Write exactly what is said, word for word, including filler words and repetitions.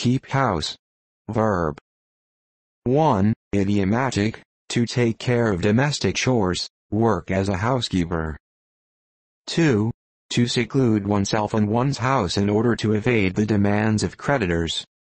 keep house. Verb. one. Idiomatic, to take care of domestic chores, work as a housekeeper. two. To seclude oneself in one's house in order to evade the demands of creditors.